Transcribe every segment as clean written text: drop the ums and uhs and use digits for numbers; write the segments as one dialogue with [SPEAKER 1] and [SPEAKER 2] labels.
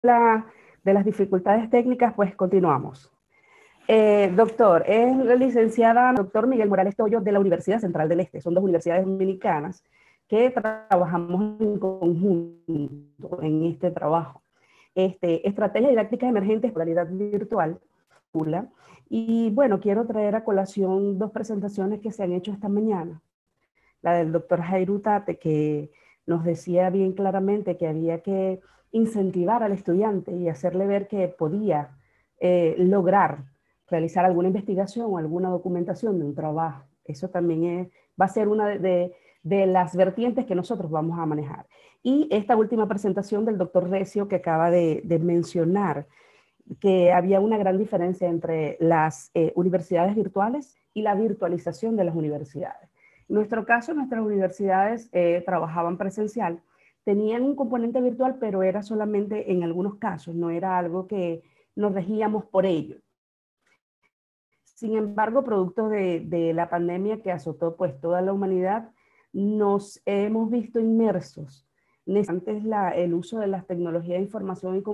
[SPEAKER 1] de las dificultades técnicas, pues continuamos. Doctor, es la licenciada doctor Miguel Morales Toyo de la Universidad Central del Este. Son dos universidades dominicanas que trabajamos en conjunto en este trabajo. Estrategia didáctica emergente, escolaridad virtual. Y bueno, quiero traer a colación dos presentaciones que se han hecho esta mañana. La del doctor Jairo Tate, que nos decía bien claramente que había que incentivar al estudiante y hacerle ver que podía lograr realizar alguna investigación o alguna documentación de un trabajo. Eso también va a ser una de las vertientes que nosotros vamos a manejar. Y esta última presentación del doctor Recio, que acaba de mencionar que había una gran diferencia entre las universidades virtuales y la virtualización de las universidades. En nuestro caso, nuestras universidades trabajaban presencial, tenían un componente virtual, pero era solamente en algunos casos, no era algo que nos regíamos por ello. Sin embargo, producto de la pandemia que azotó pues toda la humanidad, nos hemos visto inmersos antes el uso de las tecnologías de información y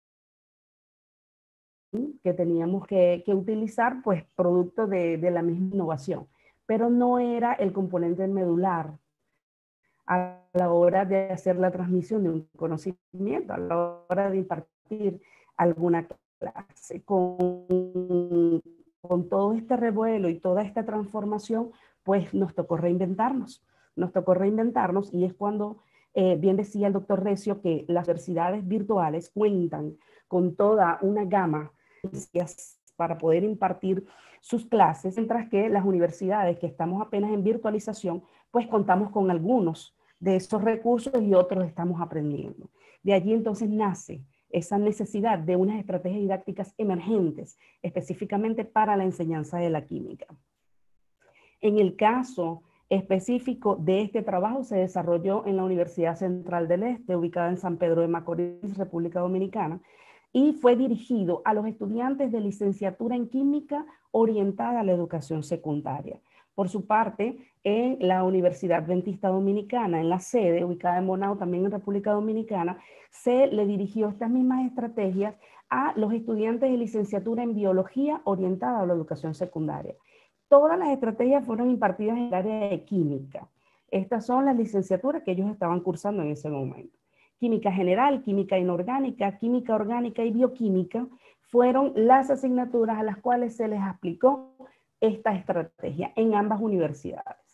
[SPEAKER 1] que teníamos que utilizar, pues producto de la misma innovación, pero no era el componente medular a la hora de hacer la transmisión de un conocimiento, a la hora de impartir alguna clase. Con todo este revuelo y toda esta transformación, pues nos tocó reinventarnos. Nos tocó reinventarnos y es cuando, bien decía el doctor Recio, que las universidades virtuales cuentan con toda una gama para poder impartir sus clases, mientras que las universidades que estamos apenas en virtualización, pues contamos con algunos de esos recursos y otros estamos aprendiendo. De allí entonces nace esa necesidad de unas estrategias didácticas emergentes, específicamente para la enseñanza de la química. En el caso específico de este trabajo se desarrolló en la Universidad Central del Este, ubicada en San Pedro de Macorís, República Dominicana, y fue dirigido a los estudiantes de licenciatura en química orientada a la educación secundaria. Por su parte, en la Universidad Adventista Dominicana, en la sede, ubicada en Bonao, también en República Dominicana, se le dirigió estas mismas estrategias a los estudiantes de licenciatura en biología orientada a la educación secundaria. Todas las estrategias fueron impartidas en el área de química. Estas son las licenciaturas que ellos estaban cursando en ese momento. Química general, química inorgánica, química orgánica y bioquímica fueron las asignaturas a las cuales se les aplicó esta estrategia en ambas universidades.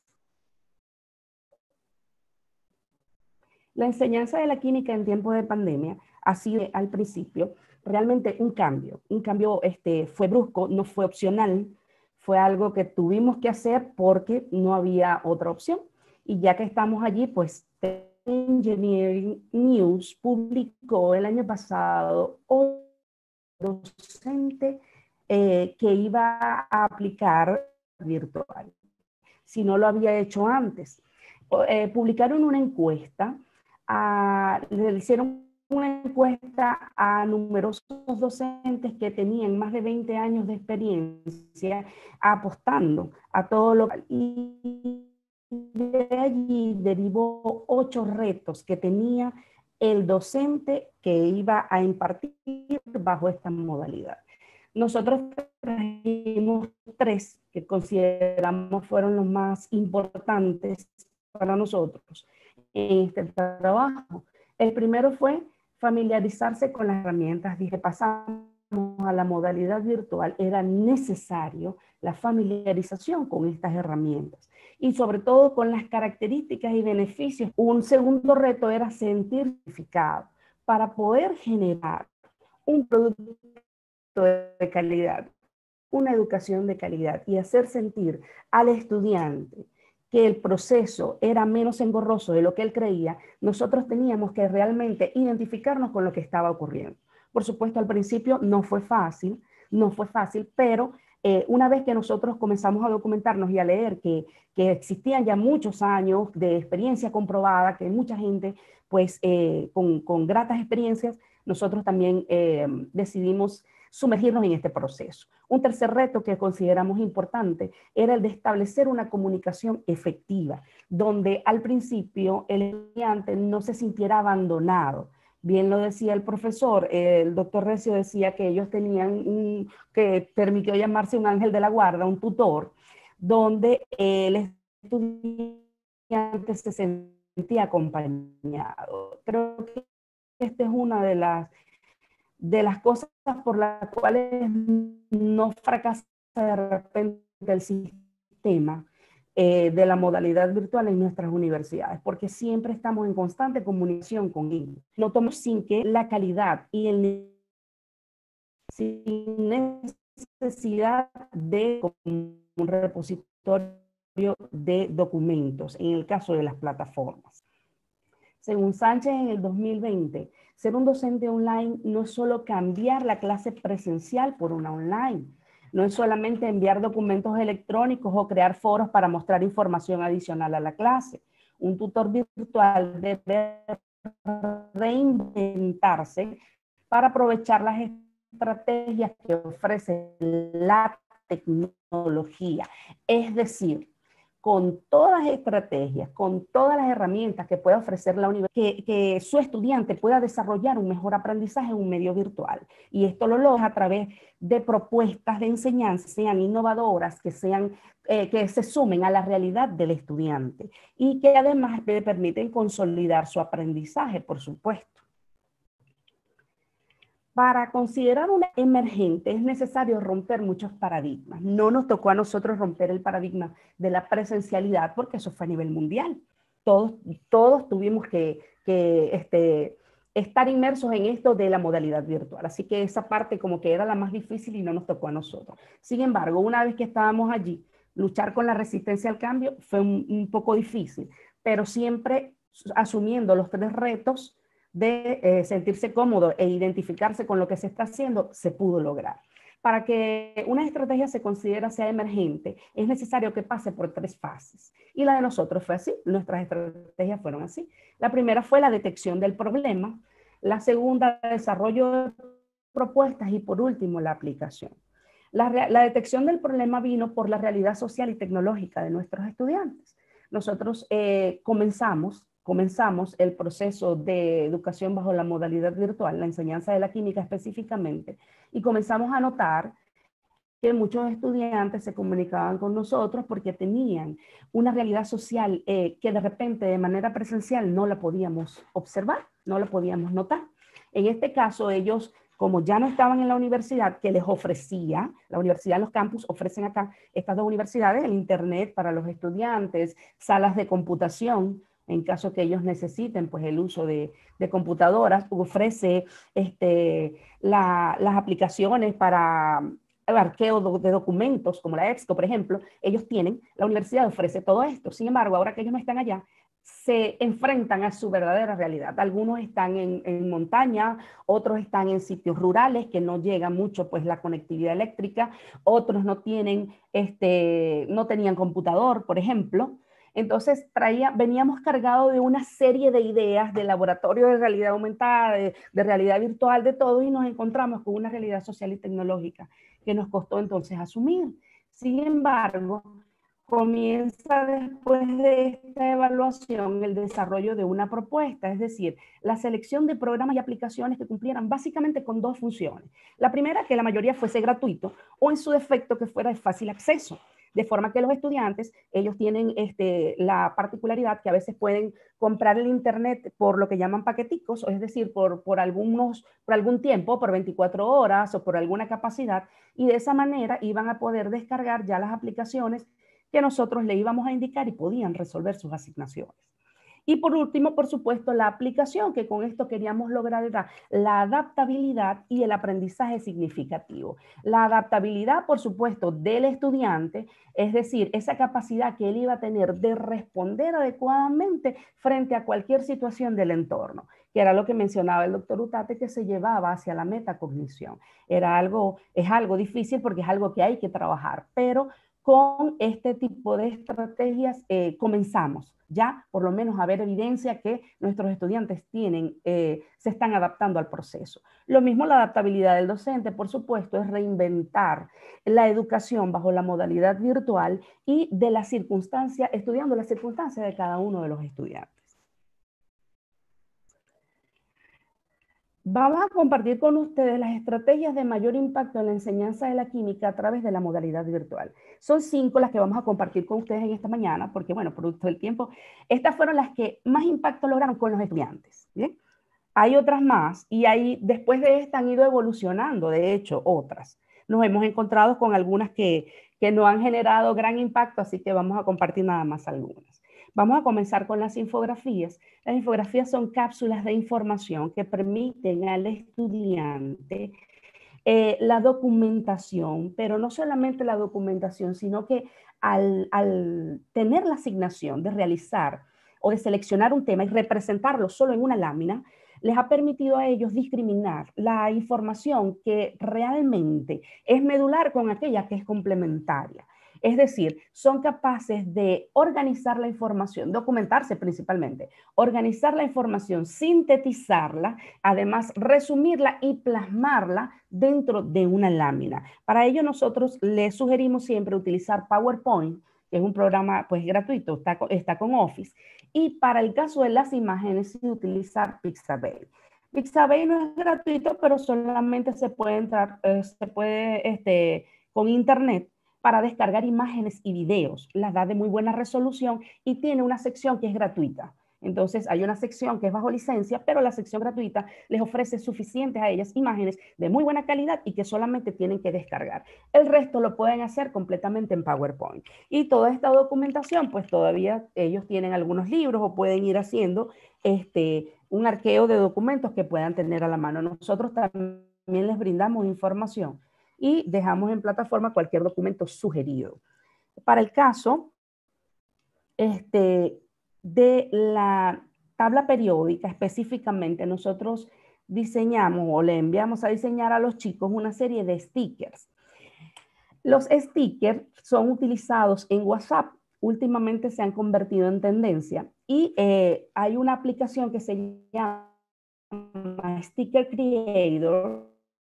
[SPEAKER 1] La enseñanza de la química en tiempos de pandemia ha sido al principio realmente un cambio fue brusco, no fue opcional, fue algo que tuvimos que hacer porque no había otra opción. Y ya que estamos allí, pues Engineering News publicó el año pasado un docente que iba a aplicar virtual, si no lo había hecho antes. Publicaron una encuesta, le hicieron una encuesta a numerosos docentes que tenían más de 20 años de experiencia apostando a todo lo y de allí derivó 8 retos que tenía el docente que iba a impartir bajo esta modalidad. Nosotros trajimos 3 que consideramos fueron los más importantes para nosotros en este trabajo. El primero fue familiarizarse con las herramientas. Dije, pasamos a la modalidad virtual, era necesario la familiarización con estas herramientas y sobre todo con las características y beneficios. Un segundo reto era sentir significado para poder generar un producto de calidad, una educación de calidad y hacer sentir al estudiante que el proceso era menos engorroso de lo que él creía. Nosotros teníamos que realmente identificarnos con lo que estaba ocurriendo. Por supuesto, al principio no fue fácil, pero una vez que nosotros comenzamos a documentarnos y a leer que existían ya muchos años de experiencia comprobada, que mucha gente, pues, con gratas experiencias, nosotros también decidimos sumergirnos en este proceso. Un tercer reto que consideramos importante era el de establecer una comunicación efectiva, donde al principio el estudiante no se sintiera abandonado, Bien lo decía el profesor, el doctor Recio decía que ellos tenían que permitió llamarse un ángel de la guarda, un tutor, donde el estudiante se sentía acompañado. Creo que esta es una de las cosas por las cuales no fracasa de repente el sistema de la modalidad virtual en nuestras universidades, porque siempre estamos en constante comunicación con ellos. No tomamos sin que la calidad y el sin necesidad de un repositorio de documentos, en el caso de las plataformas. Según Sánchez, en el 2020, ser un docente online no es solo cambiar la clase presencial por una online, no es solamente enviar documentos electrónicos o crear foros para mostrar información adicional a la clase. Un tutor virtual debe reinventarse para aprovechar las estrategias que ofrece la tecnología. Es decir, con todas las estrategias, con todas las herramientas que pueda ofrecer la universidad, que su estudiante pueda desarrollar un mejor aprendizaje en un medio virtual. Y esto lo logra a través de propuestas de enseñanza, sean innovadoras, que se sumen a la realidad del estudiante y que además le permiten consolidar su aprendizaje, por supuesto. Para considerar una emergente es necesario romper muchos paradigmas. No nos tocó a nosotros romper el paradigma de la presencialidad porque eso fue a nivel mundial. Todos tuvimos que estar inmersos en esto de la modalidad virtual. Así que esa parte como que era la más difícil y no nos tocó a nosotros. Sin embargo, una vez que estábamos allí, luchar con la resistencia al cambio fue un poco difícil, pero siempre asumiendo los tres retos de sentirse cómodo e identificarse con lo que se está haciendo, se pudo lograr. Para que una estrategia se considere sea emergente, es necesario que pase por tres fases. Y la de nosotros fue así, nuestras estrategias fueron así. La primera fue la detección del problema, la segunda, desarrollo de propuestas y por último, la aplicación. La detección del problema vino por la realidad social y tecnológica de nuestros estudiantes. Nosotros comenzamos el proceso de educación bajo la modalidad virtual, la enseñanza de la química específicamente, y comenzamos a notar que muchos estudiantes se comunicaban con nosotros porque tenían una realidad social que de repente de manera presencial no la podíamos observar, no la podíamos notar. En este caso, ellos, como ya no estaban en la universidad, que les ofrecía, la universidad, los campus ofrecen acá, estas dos universidades, el internet para los estudiantes, salas de computación, en caso que ellos necesiten pues el uso de computadoras, ofrece las aplicaciones para el arqueo de documentos, como la EBSCO, por ejemplo, ellos tienen, la universidad ofrece todo esto. Sin embargo, ahora que ellos no están allá, se enfrentan a su verdadera realidad. Algunos están en montaña, otros están en sitios rurales que no llega mucho pues la conectividad eléctrica, otros no tienen, no tenían computador, por ejemplo. Entonces veníamos cargados de una serie de ideas de laboratorio de realidad aumentada, de realidad virtual, de todo, y nos encontramos con una realidad social y tecnológica que nos costó entonces asumir. Sin embargo, comienza después de esta evaluación el desarrollo de una propuesta, es decir, la selección de programas y aplicaciones que cumplieran básicamente con dos funciones. La primera, que la mayoría fuese gratuito o en su defecto que fuera de fácil acceso, de forma que los estudiantes, ellos tienen la particularidad que a veces pueden comprar el internet por lo que llaman paqueticos, es decir, por algún tiempo, por 24 horas o por alguna capacidad, y de esa manera iban a poder descargar ya las aplicaciones que nosotros le íbamos a indicar y podían resolver sus asignaciones. Y por último, por supuesto, la aplicación, que con esto queríamos lograr era la adaptabilidad y el aprendizaje significativo. La adaptabilidad, por supuesto, del estudiante, es decir, esa capacidad que él iba a tener de responder adecuadamente frente a cualquier situación del entorno, que era lo que mencionaba el doctor Utate, que se llevaba hacia la metacognición. Es algo difícil porque es algo que hay que trabajar, pero con este tipo de estrategias comenzamos ya por lo menos a ver evidencia que nuestros estudiantes se están adaptando al proceso. Lo mismo la adaptabilidad del docente, por supuesto, es reinventar la educación bajo la modalidad virtual y de la circunstancia, estudiando las circunstancias de cada uno de los estudiantes. Vamos a compartir con ustedes las estrategias de mayor impacto en la enseñanza de la química a través de la modalidad virtual. Son 5 las que vamos a compartir con ustedes en esta mañana, porque bueno, producto del tiempo, estas fueron las que más impacto lograron con los estudiantes. ¿Bien? Hay otras más y ahí después de esta han ido evolucionando, de hecho, otras. Nos hemos encontrado con algunas que no han generado gran impacto, así que vamos a compartir nada más algunas. Vamos a comenzar con las infografías. Las infografías son cápsulas de información que permiten al estudiante la documentación, pero no solamente la documentación, sino que al tener la asignación de realizar o de seleccionar un tema y representarlo solo en una lámina, les ha permitido a ellos discriminar la información que realmente es medular con aquella que es complementaria. Es decir, son capaces de organizar la información, documentarse principalmente, organizar la información, sintetizarla, además resumirla y plasmarla dentro de una lámina. Para ello nosotros les sugerimos siempre utilizar PowerPoint, que es un programa pues gratuito, está con Office, y para el caso de las imágenes, utilizar Pixabay. Pixabay no es gratuito, pero solamente se puede entrar, con internet para descargar imágenes y videos. Las da de muy buena resolución y tiene una sección que es gratuita. Entonces hay una sección que es bajo licencia, pero la sección gratuita les ofrece suficientes a ellas imágenes de muy buena calidad y que solamente tienen que descargar. El resto lo pueden hacer completamente en PowerPoint. Y toda esta documentación, pues todavía ellos tienen algunos libros o pueden ir haciendo un arqueo de documentos que puedan tener a la mano. Nosotros también les brindamos información y dejamos en plataforma cualquier documento sugerido. Para el caso de la tabla periódica específicamente, nosotros diseñamos o le enviamos a diseñar a los chicos una serie de stickers. Los stickers son utilizados en WhatsApp. Últimamente se han convertido en tendencia y hay una aplicación que se llama Sticker Creator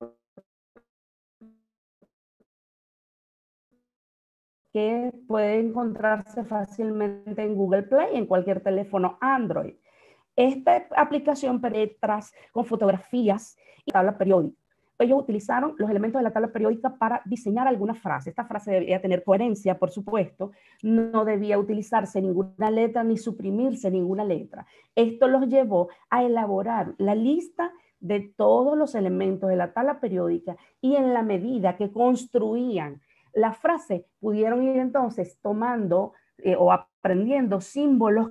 [SPEAKER 1] que puede encontrarse fácilmente en Google Play, en cualquier teléfono Android. Esta aplicación tras con fotografías y tabla periódica. Ellos utilizaron los elementos de la tabla periódica para diseñar alguna frase. Esta frase debía tener coherencia, por supuesto. No debía utilizarse ninguna letra ni suprimirse ninguna letra. Esto los llevó a elaborar la lista de todos los elementos de la tabla periódica y en la medida que construían la frase, pudieron ir entonces tomando o aprendiendo símbolos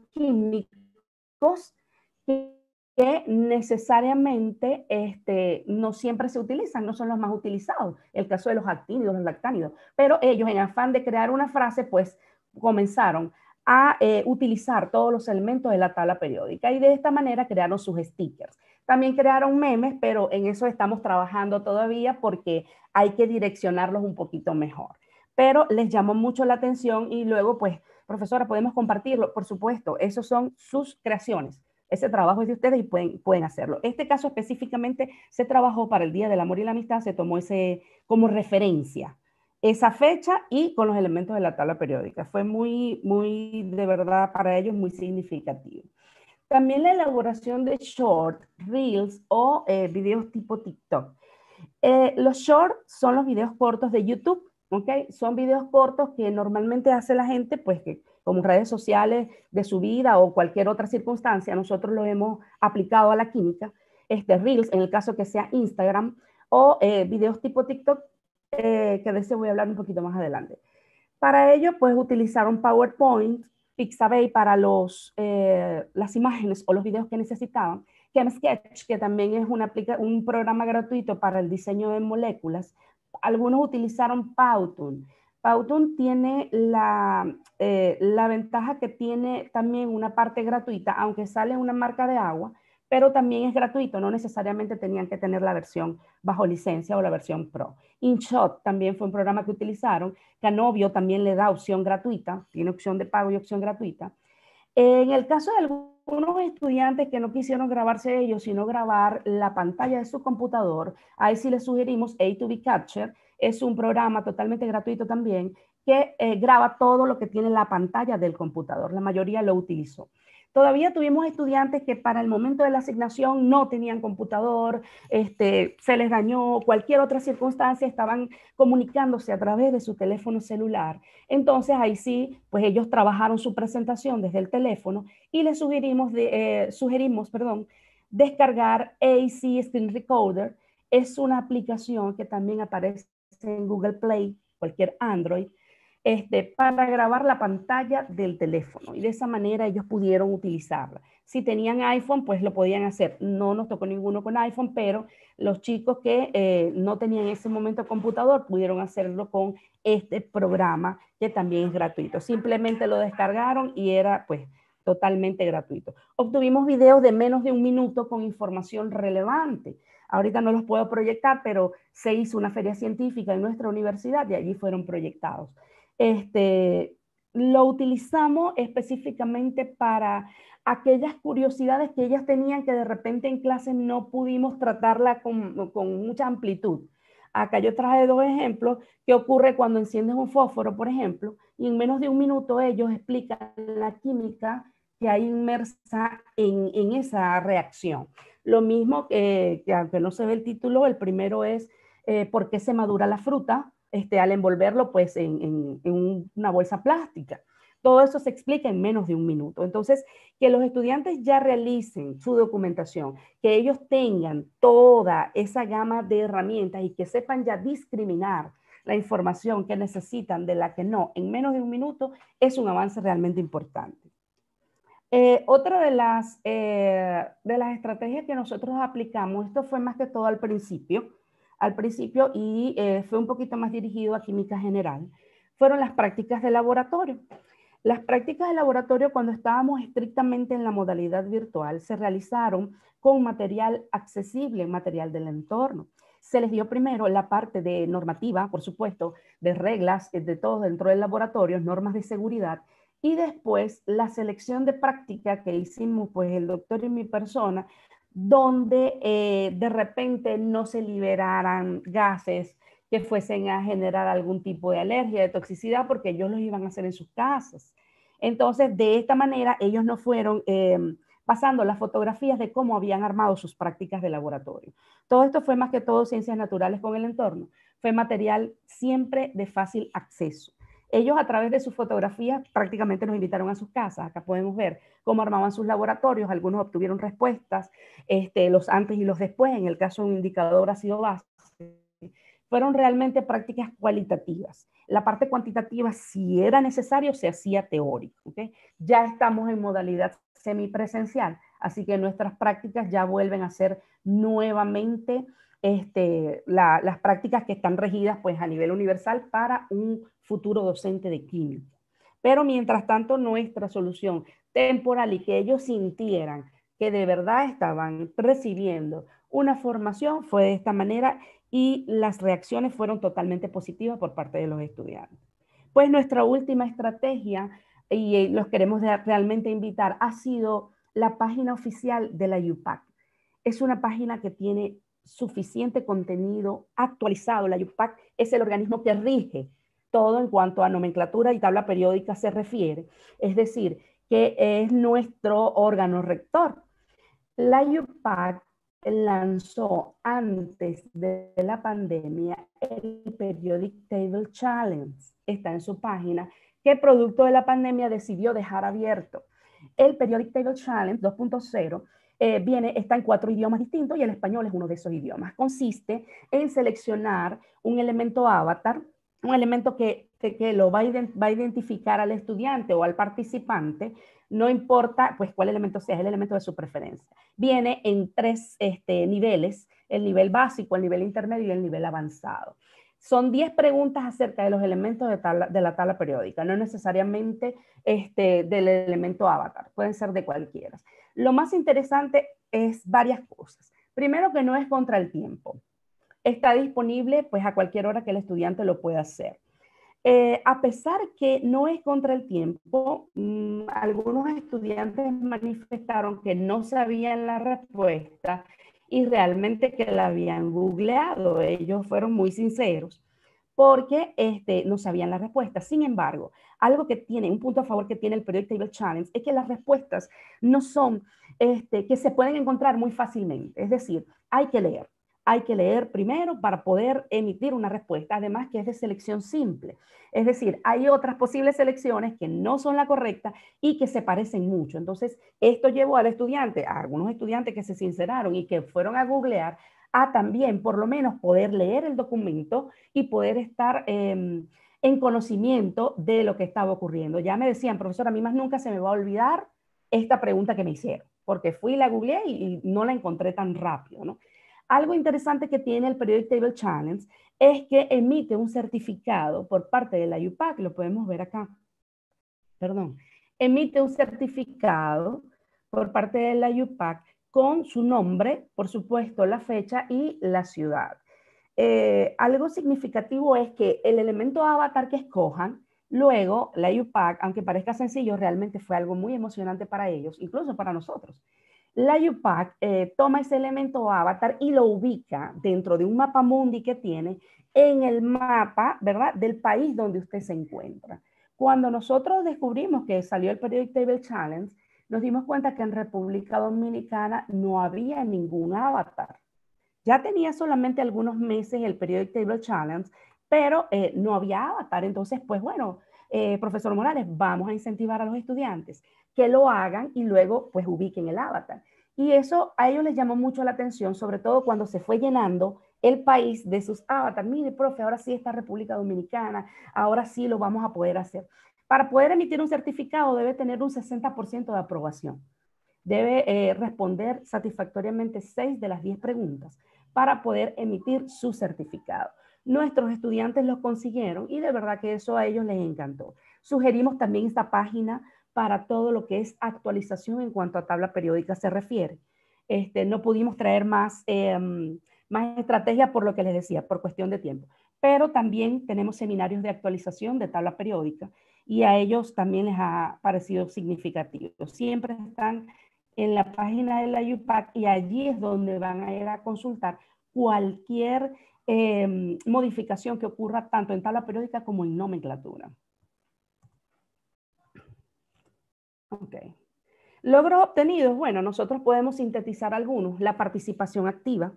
[SPEAKER 1] químicos que necesariamente no siempre se utilizan, no son los más utilizados. El caso de los actínidos, los lactánidos. Pero ellos, en afán de crear una frase, pues comenzaron a utilizar todos los elementos de la tabla periódica y de esta manera crearon sus stickers. También crearon memes, pero en eso estamos trabajando todavía porque hay que direccionarlos un poquito mejor. Pero les llamó mucho la atención y luego, pues, profesora, podemos compartirlo. Por supuesto, esos son sus creaciones. Ese trabajo es de ustedes y pueden hacerlo. Este caso específicamente se trabajó para el Día del Amor y la Amistad, se tomó ese como referencia, esa fecha y con los elementos de la tabla periódica. Fue muy, de verdad, para ellos muy significativo. También la elaboración de short, reels o videos tipo TikTok. Los shorts son los videos cortos de YouTube, ¿ok? Son videos cortos que normalmente hace la gente, pues que como redes sociales de su vida o cualquier otra circunstancia, nosotros lo hemos aplicado a la química, Reels, en el caso que sea Instagram, o videos tipo TikTok, que de ese voy a hablar un poquito más adelante. Para ello, pues utilizaron PowerPoint, Pixabay para las imágenes o los videos que necesitaban, ChemSketch, que también es un programa gratuito para el diseño de moléculas. Algunos utilizaron Powtoon. Powtoon tiene la ventaja que tiene también una parte gratuita, aunque sale una marca de agua, pero también es gratuito, no necesariamente tenían que tener la versión bajo licencia o la versión Pro. InShot también fue un programa que utilizaron. Canovio también le da opción gratuita, tiene opción de pago y opción gratuita. En el caso de algunos estudiantes que no quisieron grabarse ellos, sino grabar la pantalla de su computador, ahí sí les sugerimos A2B Capture, es un programa totalmente gratuito también, que graba todo lo que tiene la pantalla del computador. La mayoría lo utilizó. Todavía tuvimos estudiantes que para el momento de la asignación no tenían computador, se les dañó, cualquier otra circunstancia, estaban comunicándose a través de su teléfono celular. Entonces ahí sí, pues ellos trabajaron su presentación desde el teléfono y les sugerimos, descargar AC Screen Recorder. Es una aplicación que también aparece en Google Play, cualquier Android, para grabar la pantalla del teléfono y de esa manera ellos pudieron utilizarla. Si tenían iPhone, pues lo podían hacer. No nos tocó ninguno con iPhone, pero los chicos que no tenían en ese momento computador pudieron hacerlo con este programa que también es gratuito. Simplemente lo descargaron y era pues totalmente gratuito. Obtuvimos videos de menos de 1 minuto con información relevante. Ahorita no los puedo proyectar, pero se hizo una feria científica en nuestra universidad y allí fueron proyectados. Lo utilizamos específicamente para aquellas curiosidades que ellas tenían que de repente en clase no pudimos tratarla con mucha amplitud. Acá yo traje 2 ejemplos. ¿Qué ocurre cuando enciendes un fósforo, por ejemplo? Y en menos de 1 minuto ellos explican la química que hay inmersa en esa reacción. Lo mismo que aunque no se ve el título, el primero es ¿por qué se madura la fruta? Al envolverlo pues en una bolsa plástica. Todo eso se explica en menos de 1 minuto. Entonces, que los estudiantes ya realicen su documentación, que ellos tengan toda esa gama de herramientas y que sepan ya discriminar la información que necesitan de la que no, en menos de 1 minuto, es un avance realmente importante. Otra de las estrategias que nosotros aplicamos, esto fue más que todo al principio y fue un poquito más dirigido a química general, fueron las prácticas de laboratorio. Las prácticas de laboratorio, cuando estábamos estrictamente en la modalidad virtual, se realizaron con material accesible, material del entorno. Se les dio primero la parte de normativa, por supuesto, de reglas, de todo dentro del laboratorio, normas de seguridad, y después la selección de práctica que hicimos pues el doctor y mi persona, donde de repente no se liberaran gases que fuesen a generar algún tipo de alergia, de toxicidad, porque ellos los iban a hacer en sus casas. Entonces, de esta manera, ellos nos fueron pasando las fotografías de cómo habían armado sus prácticas de laboratorio. Todo esto fue más que todo ciencias naturales con el entorno. Fue material siempre de fácil acceso. Ellos a través de sus fotografías prácticamente nos invitaron a sus casas. Acá podemos ver cómo armaban sus laboratorios. Algunos obtuvieron respuestas, los antes y los después. En el caso de un indicador ácido base, fueron realmente prácticas cualitativas. La parte cuantitativa, si era necesario, se hacía teórico. ¿Okay? Ya estamos en modalidad semipresencial, así que nuestras prácticas ya vuelven a ser nuevamente las prácticas que están regidas pues, a nivel universal para un futuro docente de química. Pero mientras tanto, nuestra solución temporal y que ellos sintieran que de verdad estaban recibiendo una formación fue de esta manera y las reacciones fueron totalmente positivas por parte de los estudiantes. Pues nuestra última estrategia, y los queremos realmente invitar, ha sido la página oficial de la UPAC. Es una página que tiene suficiente contenido actualizado. La UPAC es el organismo que rige todo en cuanto a nomenclatura y tabla periódica se refiere. Es decir, que es nuestro órgano rector. La UPAC lanzó antes de la pandemia el Periodic Table Challenge. Está en su página, que producto de la pandemia decidió dejar abierto. El Periodic Table Challenge 2.0 está en 4 idiomas distintos y el español es uno de esos idiomas. Consiste en seleccionar un elemento avatar, un elemento que lo va a identificar al estudiante o al participante, no importa pues cuál elemento sea, es el elemento de su preferencia. Viene en 3 niveles, el nivel básico, el nivel intermedio y el nivel avanzado. Son 10 preguntas acerca de los elementos de la tabla periódica, no necesariamente del elemento avatar, pueden ser de cualquiera. Lo más interesante es varias cosas. Primero, que no es contra el tiempo. Está disponible pues a cualquier hora que el estudiante lo pueda hacer. A pesar que no es contra el tiempo, algunos estudiantes manifestaron que no sabían la respuesta y realmente que la habían googleado. Ellos fueron muy sinceros. porque no sabían las respuestas. Sin embargo, algo que tiene, un punto a favor que tiene el Periodic Table Challenge es que las respuestas no son que se pueden encontrar muy fácilmente. Es decir, hay que leer. Hay que leer primero para poder emitir una respuesta, además que es de selección simple. Es decir, hay otras posibles selecciones que no son la correcta y que se parecen mucho. Entonces, esto llevó al estudiante, a algunos estudiantes que se sinceraron y que fueron a googlear, a también por lo menos poder leer el documento y poder estar en conocimiento de lo que estaba ocurriendo. Ya me decían, profesora, a mí más nunca se me va a olvidar esta pregunta que me hicieron, porque fui y la googleé y no la encontré tan rápido, ¿no? Algo interesante que tiene el Periodic Table Challenge es que emite un certificado por parte de la UPAC, lo podemos ver acá, perdón, emite un certificado por parte de la UPAC con su nombre, por supuesto, la fecha y la ciudad. Algo significativo es que el elemento avatar que escojan, luego la UPAC, aunque parezca sencillo, realmente fue algo muy emocionante para ellos, incluso para nosotros. La UPAC toma ese elemento avatar y lo ubica dentro de un mapa mundi que tiene en el mapa, ¿verdad?, del país donde usted se encuentra. Cuando nosotros descubrimos que salió el Periodic Table Challenge, nos dimos cuenta que en República Dominicana no había ningún avatar. Ya tenía solamente algunos meses el Periodic Table Challenge, pero no había avatar. Entonces, pues bueno, profesor Morales, vamos a incentivar a los estudiantes que lo hagan y luego pues ubiquen el avatar. Y eso a ellos les llamó mucho la atención, sobre todo cuando se fue llenando el país de sus avatars. Mire, profe, ahora sí está República Dominicana, ahora sí lo vamos a poder hacer. Para poder emitir un certificado debe tener un 60% de aprobación. Debe responder satisfactoriamente 6 de las 10 preguntas para poder emitir su certificado. Nuestros estudiantes lo consiguieron y de verdad que eso a ellos les encantó. Sugerimos también esta página para todo lo que es actualización en cuanto a tabla periódica se refiere. No pudimos traer más estrategia por lo que les decía, por cuestión de tiempo. Pero también tenemos seminarios de actualización de tabla periódica y a ellos también les ha parecido significativo. Siempre están en la página de la UPAC y allí es donde van a ir a consultar cualquier modificación que ocurra tanto en tabla periódica como en nomenclatura. Ok. Logros obtenidos, bueno, nosotros podemos sintetizar algunos. La participación activa.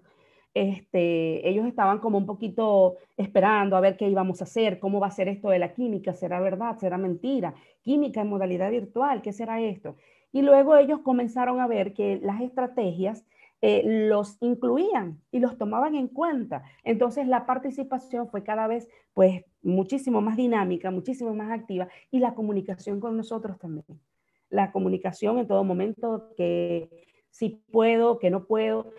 [SPEAKER 1] Ellos estaban como un poquito esperando a ver qué íbamos a hacer, cómo va a ser esto de la química, será verdad, será mentira, química en modalidad virtual, ¿qué será esto? Y luego ellos comenzaron a ver que las estrategias los incluían y los tomaban en cuenta. Entonces la participación fue cada vez pues muchísimo más dinámica, muchísimo más activa y la comunicación con nosotros también. La comunicación en todo momento, que si puedo, que no puedo.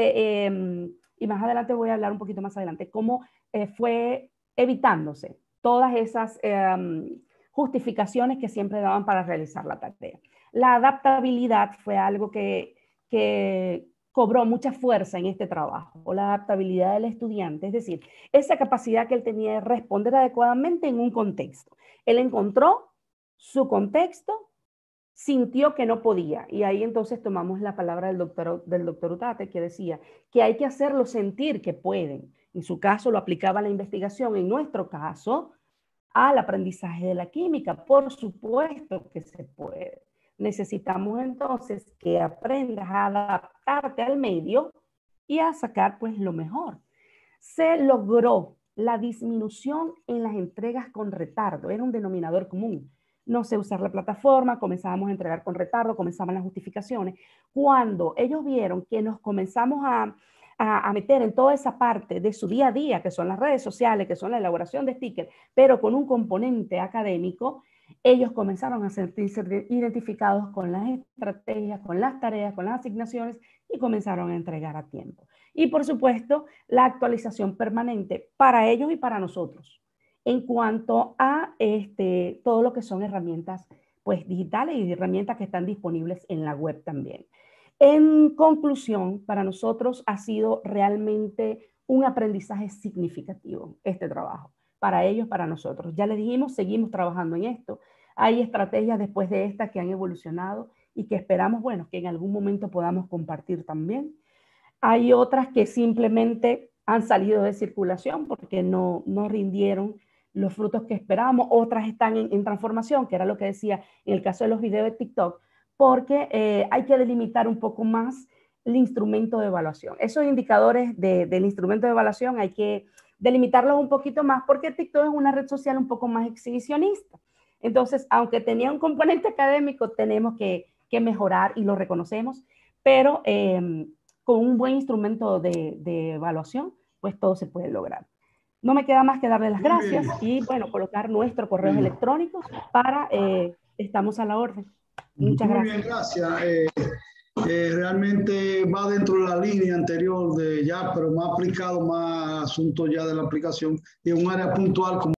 [SPEAKER 1] Y más adelante voy a hablar un poquito más adelante, cómo fue evitándose todas esas justificaciones que siempre daban para realizar la tarea. La adaptabilidad fue algo que cobró mucha fuerza en este trabajo, la adaptabilidad del estudiante, es decir, esa capacidad que él tenía de responder adecuadamente en un contexto. Él encontró su contexto, sintió que no podía. Y ahí entonces tomamos la palabra del doctor Utate, que decía que hay que hacerlo sentir que pueden. En su caso lo aplicaba a la investigación, en nuestro caso al aprendizaje de la química. Por supuesto que se puede. Necesitamos entonces que aprendas a adaptarte al medio y a sacar pues lo mejor. Se logró la disminución en las entregas con retardo, era un denominador común. No sé usar la plataforma, comenzábamos a entregar con retardo, comenzaban las justificaciones. Cuando ellos vieron que nos comenzamos a meter en toda esa parte de su día a día, que son las redes sociales, que son la elaboración de stickers, pero con un componente académico, ellos comenzaron a sentirse identificados con las estrategias, con las tareas, con las asignaciones y comenzaron a entregar a tiempo. Y por supuesto, la actualización permanente para ellos y para nosotros en cuanto a todo lo que son herramientas pues, digitales y herramientas que están disponibles en la web también. En conclusión, para nosotros ha sido realmente un aprendizaje significativo este trabajo. Para ellos, para nosotros. Ya les dijimos, seguimos trabajando en esto. Hay estrategias después de estas que han evolucionado y que esperamos, bueno, que en algún momento podamos compartir también. Hay otras que simplemente han salido de circulación porque no rindieron los frutos que esperábamos. Otras están en transformación, que era lo que decía en el caso de los videos de TikTok, porque hay que delimitar un poco más el instrumento de evaluación. Esos indicadores del instrumento de evaluación hay que delimitarlos un poquito más porque TikTok es una red social un poco más exhibicionista. Entonces, aunque tenía un componente académico, tenemos que mejorar y lo reconocemos, pero con un buen instrumento de evaluación, pues todo se puede lograr. No me queda más que darle las gracias y, bueno, colocar nuestros correos electrónicos para, estamos a la orden. Muchas
[SPEAKER 2] Muy
[SPEAKER 1] gracias.
[SPEAKER 2] bien, gracias. Realmente va dentro de la línea anterior de ya, pero más aplicado, más asuntos ya de la aplicación y en un área puntual como